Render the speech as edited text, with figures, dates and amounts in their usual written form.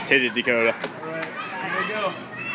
Hit it, Dakota. All right, here we go.